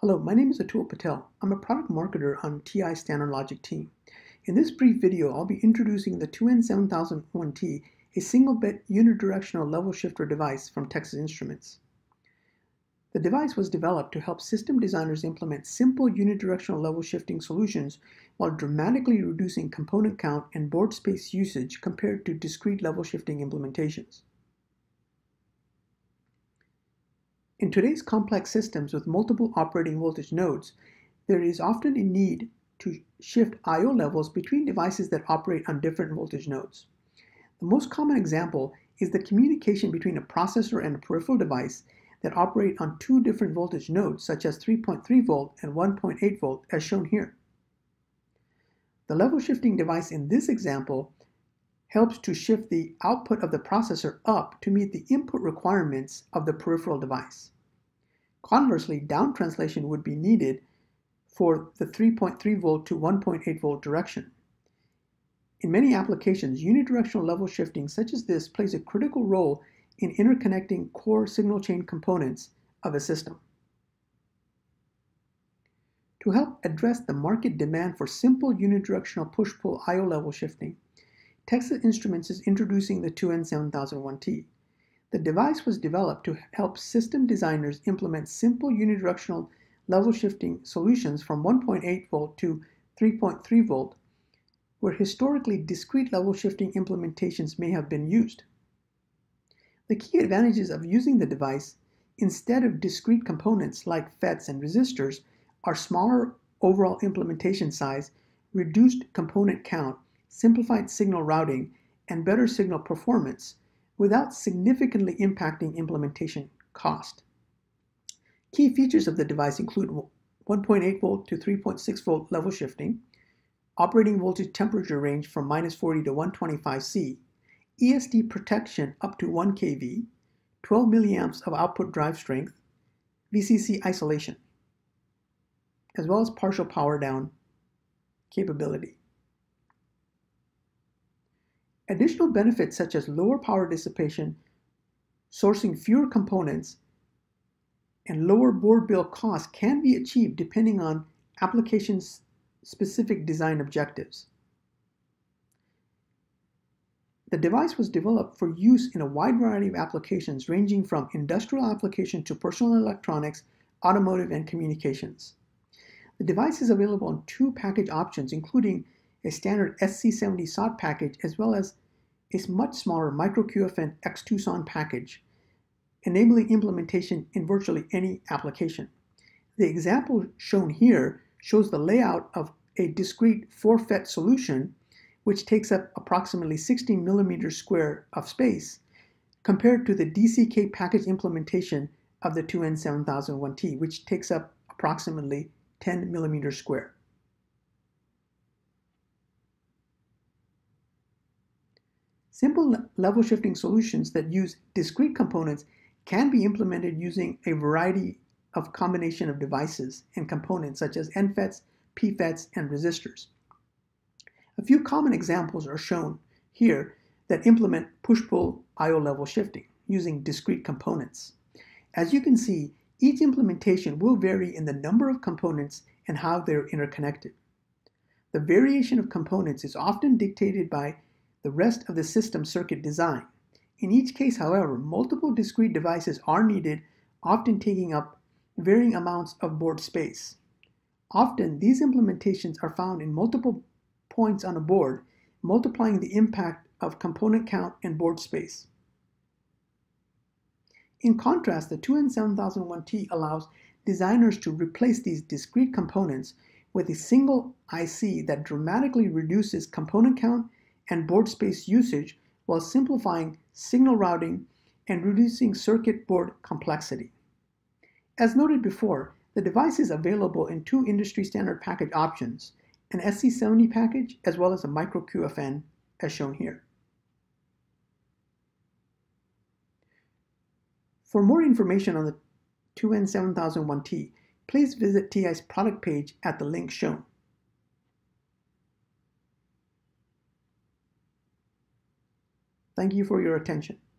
Hello, my name is Atul Patel. I'm a product marketer on TI Standard Logic team. In this brief video, I'll be introducing the 2N7001T, a single-bit unidirectional level shifter device from Texas Instruments. The device was developed to help system designers implement simple unidirectional level shifting solutions while dramatically reducing component count and board space usage compared to discrete level shifting implementations. In today's complex systems with multiple operating voltage nodes, there is often a need to shift I/O levels between devices that operate on different voltage nodes. The most common example is the communication between a processor and a peripheral device that operate on two different voltage nodes, such as 3.3 volt and 1.8 volt, as shown here. The level shifting device in this example helps to shift the output of the processor up to meet the input requirements of the peripheral device. Conversely, down translation would be needed for the 3.3 volt to 1.8 volt direction. In many applications, unidirectional level shifting such as this plays a critical role in interconnecting core signal chain components of a system. To help address the market demand for simple unidirectional push-pull I/O level shifting, Texas Instruments is introducing the 2N7001T. The device was developed to help system designers implement simple unidirectional level shifting solutions from 1.8 volt to 3.3 volt, where historically discrete level shifting implementations may have been used. The key advantages of using the device instead of discrete components like FETs and resistors are smaller overall implementation size, reduced component count, simplified signal routing, and better signal performance without significantly impacting implementation cost. Key features of the device include 1.8 volt to 3.6 volt level shifting, operating voltage temperature range from -40 to 125 C, ESD protection up to 1 kV, 12 milliamps of output drive strength, VCC isolation, as well as partial power down capability. Additional benefits such as lower power dissipation, sourcing fewer components, and lower board build costs can be achieved depending on application-specific design objectives. The device was developed for use in a wide variety of applications ranging from industrial application to personal electronics, automotive, and communications. The device is available in two package options, including a standard SC70 SOT package as well as a much smaller micro-QFN X-Tucson package, enabling implementation in virtually any application. The example shown here shows the layout of a discrete 4-FET solution, which takes up approximately 16 millimeters square of space, compared to the DCK package implementation of the 2N7001T, which takes up approximately 10 millimeters square. Simple level shifting solutions that use discrete components can be implemented using a variety of combination of devices and components such as NFETs, PFETs, and resistors. A few common examples are shown here that implement push-pull I/O level shifting using discrete components. As you can see, each implementation will vary in the number of components and how they're interconnected. The variation of components is often dictated by the rest of the system circuit design. In each case, however, multiple discrete devices are needed, often taking up varying amounts of board space. Often, these implementations are found in multiple points on a board, multiplying the impact of component count and board space. In contrast, the 2N7001T allows designers to replace these discrete components with a single IC that dramatically reduces component count and board space usage while simplifying signal routing and reducing circuit board complexity. As noted before, the device is available in two industry standard package options, an SC70 package as well as a micro-QFN as shown here. For more information on the 2N7001T, please visit TI's product page at the link shown. Thank you for your attention.